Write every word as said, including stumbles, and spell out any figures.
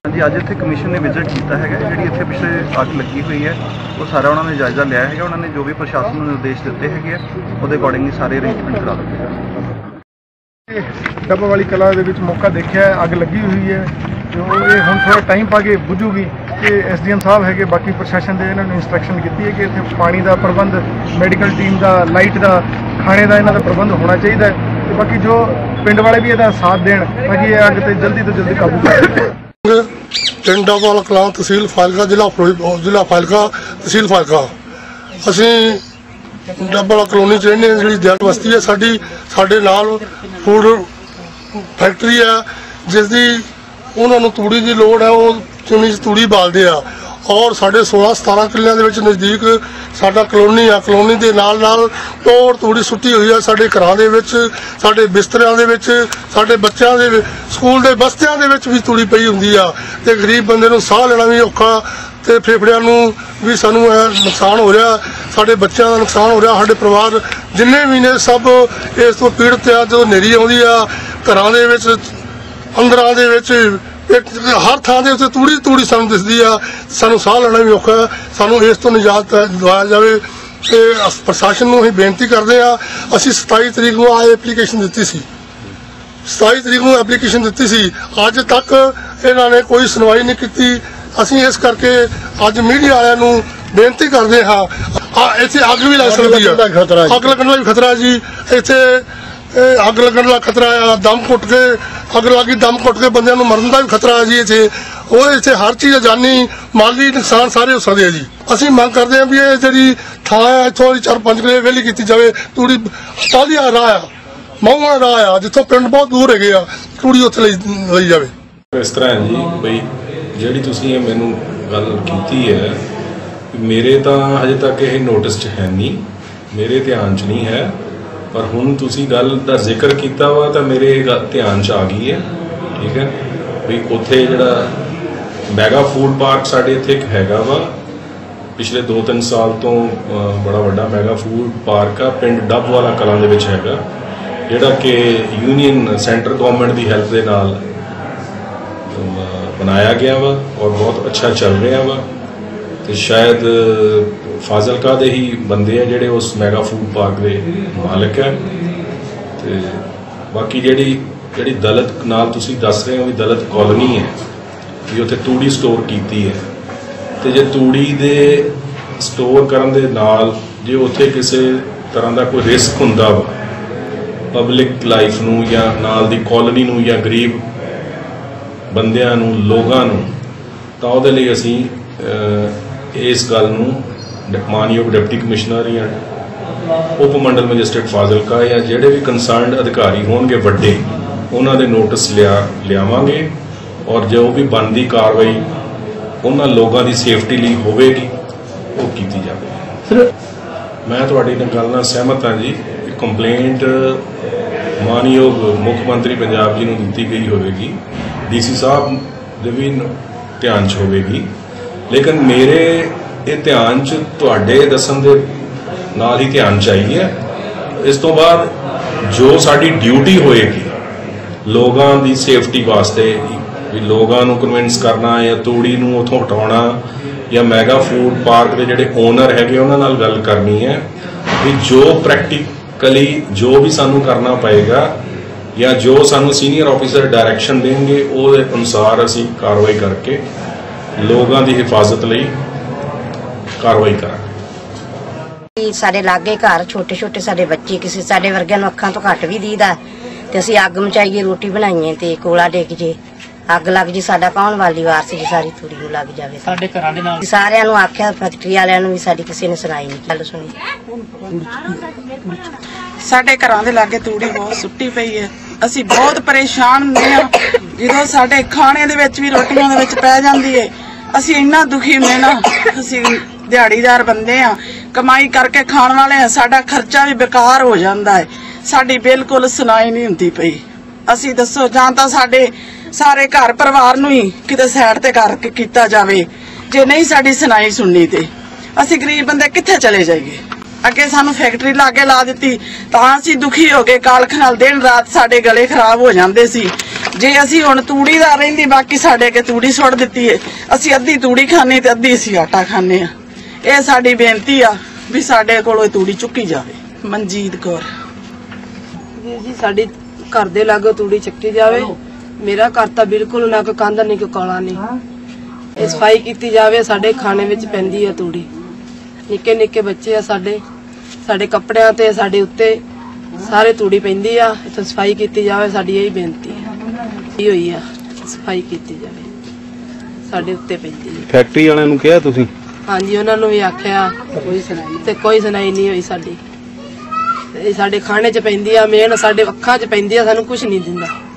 जी अज इत्थे कमीशन ने विजिट किया है जी इत्थे पिछले अग लगी हुई है वो सारा उन्होंने जायजा लिया है। उन्होंने जो भी प्रशासन को निर्देश दिते है वो अकॉर्डिंगली सारे अरेंजमेंट करा दिते हैं। डब्बा वाली कला दे विच मौका देखा है, अग लगी हुई है जो ये हुण थोड़ा टाइम पा के बुझूगी कि एस डी एम साहब है बाकी प्रशासन के इन्होंने इंस्ट्रक्शन की है कि इत्थे पानी का प्रबंध, मेडिकल टीम का, लाइट का, खाने का इन्हों का प्रबंध होना चाहिए। तो बाकी जो पिंड वाले भी इसका साथ देन ताकि ये अग ते जल्दी तो जल्दी काबू कर सकें। पिंड डब्बा वाला कलां तहसील फाजिलका जिला फिरोजपुर जिला फाजिलका तहसील फाजिलका असीं डब्बा वाला कलोनी च रहने जी दिहाड़ बस्ती है साडी साडे नाल फूड फैक्ट्री है जिसकी उन्होंने तूड़ी की लोड़ है वो चुनी तूड़ी बालते हैं और साढ़े सोलह सतारह किलियां दे विच नज़दीक साडा कलोनी है। कलोनी के नाल नाल तोड़ तूड़ी सुट्टी हुई है साडे घरां दे विच, साडे बिस्तरियां दे विच, साडे बच्चों के स्कूल के बस्तियां दे विच भी तूड़ी पई हुंदी आ ते गरीब बंदे नूं साह लेना भी औखा ते फेफड़ियां नूं भी सानूं नुकसान हो रहा, साडे बच्चों का नुकसान हो रहा, साडे परिवार जिन्ने भी ने सब इस तो पीड़ित आ। जो हनेरी आउंदी आ घरां दे विच अंदरां दे विच हर थां दे उत्ते तूड़ी तूड़ी सानूं दिसदी आ, सानूं साह लेना भी औखा, सानूं इस तो निजात दिलाया जाए। ते प्रशासन नूं असीं बेनती करदे आ। असीं सताई तरीक नूं आ एप्लीकेशन दित्ती सी, सताई तरीक नूं एप्लीकेशन दित्ती सी, अज तक इन्हां ने कोई सुनवाई नहीं कीती। असीं इस करके अज मीडिया वालियां नूं बेनती करदे हां इत्थे अग भी लग सकदी है, अग लगण दा भी खतरा जी, इत्थे अग लगन का खतरा है, दम घुट के अग लगी दम घुट के बंद मरन का भी खतरा है जी। इतने वो इतने हर चीज़ जानी माली नुकसान सारे हो सकते हैं जी। असीं मंग करते हैं भी ये जी थां है इतों चार पाँच किले वेली की जाए, तूड़ी तालिया राह आ माहूआ राह आ जितों पिंड बहुत दूर है तूड़ी उत्थे लई जाए। इस तरह है जी बई जी तुसीं मैनूं गल कीती है मेरे तो हजे तक ये नोटिस च है नहीं, मेरे ध्यान च नहीं है, पर हुण तुसी गल दा जिक्र किया वा तो मेरे ध्यान च आ गई है। ठीक है भी उत्थे जिहड़ा मैगा फूड पार्क साडे इत्थे एक हैगा वा पिछले दो तीन साल तो बड़ा वड्डा मैगा फूड पार्क आ पिंड डब वाला कलां दे विच हैगा जिहड़ा कि यूनीयन सेंटर गवर्नमेंट की हैल्प दे नाल बनाया गया वा और बहुत अच्छा चल रहा वा। तो शायद फाजिलका दे ही बंदे हैं जिहड़े उस मैगा फूड पार्क के मालिक है। तो बाकी जिहड़ी जिहड़ी दलित नाल तुसीं दस रहे हो भी दलित कॉलोनी है भी उत्थे तूड़ी स्टोर कीती है। तो जे तूड़ी दे स्टोर करन दे नाल जे उत्थे किसी तरह का कोई रिस्क हुंदा वा पब्लिक लाइफ नूं या नाल दी कॉलोनी नूं या गरीब बंदियां नूं लोगां नूं तां उहदे लई असीं इस गल नूं मानयोग डिप्टी कमिश्नर या उप मंडल मजिस्ट्रेट फाजिलका या जिहड़े भी कंसर्नड अधिकारी होणगे वड्डे उन्हां दे नोटिस लिया लियावांगे और जो भी बनदी कार्रवाई उन्हां लोगों की सेफ्टी लई होवेगी वो कीती जावे। मैं तुहाडी गल नाल सहमत हाँ जी, कंप्लेंट मानयोग मुख मंत्री पंजाब जी नूं दित्ती गई होवेगी, डी सी साहब दे भी ध्यान च होवेगी, लेकिन मेरे ये ध्यान च तुहाडे दसन दे नाल ही ध्यान चाहिए। इस तो बाद जो साडी ड्यूटी होएगी लोगों की सेफ्टी वास्ते भी लोगों को कन्विंस करना या तूड़ी नूं उत्थों हटाउणा या मैगा फूड पार्क के जिहड़े ओनर है उन्हां नाल गल करनी है भी जो प्रैक्टिकली जो भी सानू करना पएगा या जो सानू सीनियर ऑफिसर डायरैक्शन देंगे वो अनुसार असीं कार्रवाई करके लोगों की हिफाजत लई कार्रवाई करांगे। साडे लागे घर छोटे छोटे साडे बच्चे किसी साडे वर्गियां नूं अखां तो घट भी दीदा ते असीं अग मचाईए रोटी बनाईए ते कोला डिग जे अग लग जी साडा कौन वाली वारस जी सारी तूड़ी नूं लग जावे। साडे घरां दे नाल सारिआं नूं आखिआ फैक्टरी वालिआं नूं भी साडी किसी ने सुनाई नहीं गल सुनी। साडे घरां दे लागे तूड़ी बहुत सुट्टी पई है, असीं बहुत परेशान हुंदे आ जदों साडे खाणे दे विच भी रोटियां दे विच पै जांदी है। असीं इन्ना दुखी हुंदे ना, असीं दिहाड़ीदार बंदे आ कमाई करके खाण वाले आ, साडा खर्चा भी बेकार हो जांदा है, साडी बिल्कुल सुनाई नहीं हुंदी पई। असीं दसो जां तां साडे सारे घर परिवार नूं ही किते साइड ते करके कीता जावे, जे नहीं साडी सुनाई सुननी ते असीं गरीब बंदे कित्थे चले जाइए। अगे सानू फैक्टरी लागे ला दी तां असीं दुखी हो गए, कालख नाल दिन रात साडे गले खराब हो जांदे सी। ਜੇ ਅਸੀਂ ਹੁਣ ਤੂੜੀ ਦਾ ਰਹਿੰਦੀ ਬਾਕੀ ਸਾਡੇ ਅੱਗੇ ਤੂੜੀ ਸੁੱਟ ਦਿੱਤੀ ਏ, ਅਸੀਂ ਅੱਧੀ ਤੂੜੀ ਖਾਣੇ ਤੇ ਅੱਧੀ ਅਸੀਂ ਆਟਾ ਖਾਣੇ ਆ। ਇਹ ਸਾਡੀ ਬੇਨਤੀ ਆ ਵੀ ਸਾਡੇ ਕੋਲੋਂ ਇਹ ਤੂੜੀ ਚੁੱਕੀ ਜਾਵੇ। ਮਨਜੀਤ ਕੌਰ ਜੀ ਜੀ ਸਾਡੀ ਘਰ ਦੇ ਲਾਗੇ ਤੂੜੀ ਚੱਕੀ ਜਾਵੇ। ਮੇਰਾ ਘਰ ਤਾਂ ਬਿਲਕੁਲ ਨਾ ਕੋਈ ਕੰਧ ਨਹੀਂ ਕੋਈ ਕਾਲਾ ਨਹੀਂ। ਇਹ ਸਫਾਈ ਕੀਤੀ ਜਾਵੇ। ਸਾਡੇ ਖਾਣੇ ਵਿੱਚ ਪੈਂਦੀ ਆ ਤੂੜੀ। ਨਿੱਕੇ ਨਿੱਕੇ ਬੱਚੇ ਆ ਸਾਡੇ, ਸਾਡੇ ਕੱਪੜਿਆਂ ਤੇ ਸਾਡੇ ਉੱਤੇ ਸਾਰੇ ਤੂੜੀ ਪੈਂਦੀ ਆ। ਇੱਥੇ ਸਫਾਈ ਕੀਤੀ ਜਾਵੇ, ਸਾਡੀ ਇਹੀ ਬੇਨਤੀ ਹੈ। ਇਹ ਹੋਈ ਆ ਸਫਾਈ ਕੀਤੀ ਜਾਵੇ, ਸਾਡੇ ਉੱਤੇ ਪੈਂਦੀ ਹੈ। ਫੈਕਟਰੀ ਵਾਲਿਆਂ ਨੂੰ ਕਿਹਾ ਤੁਸੀਂ? ਹਾਂਜੀ, ਉਹਨਾਂ ਨੂੰ ਵੀ ਆਖਿਆ ਕੋਈ ਸੁਣਾਈ ਤੇ ਕੋਈ ਸੁਣਾਈ ਨਹੀਂ ਹੋਈ ਸਾਡੀ। ਇਹ ਸਾਡੇ ਖਾਣੇ 'ਚ ਪੈਂਦੀ ਆ, ਮੇਨ ਸਾਡੇ ਅੱਖਾਂ 'ਚ ਪੈਂਦੀ ਆ, ਸਾਨੂੰ ਕੁਝ ਨਹੀਂ ਦਿੰਦਾ।